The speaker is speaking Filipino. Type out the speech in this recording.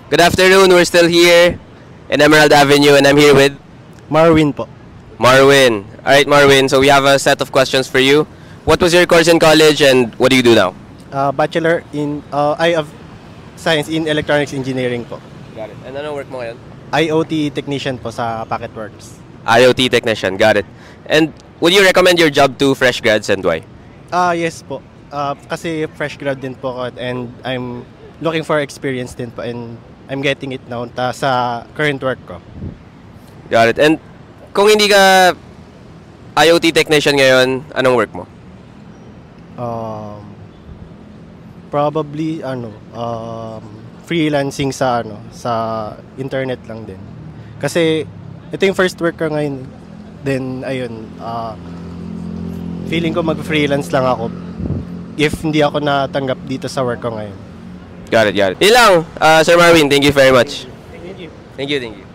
Good afternoon. We're still here in Emerald Avenue and I'm here with Marwin po. Marwin. Alright, Marwin. So we have a set of questions for you. What was your course in college and what do you do now? Bachelor in I of Science in Electronics Engineering po. Got it. And ano work mo ngayon? IoT technician po sa Packetworks. IoT technician. Got it. And would you recommend your job to fresh grads and why? Yes po. Kasi fresh grad din po ako and I'm looking for experience din po and I'm getting it now sa current work ko. Got it. And kung hindi ka IoT technician ngayon, anong work mo? Probably freelancing sa sa internet lang din. Kasi ito yung first work ko ngayon. Then ayun, feeling ko mag-freelance lang ako if hindi ako natanggap dito sa work ko ngayon. Got it, got it. Ilang, Sir Marwin, thank you very much. Thank you. Thank you, thank you.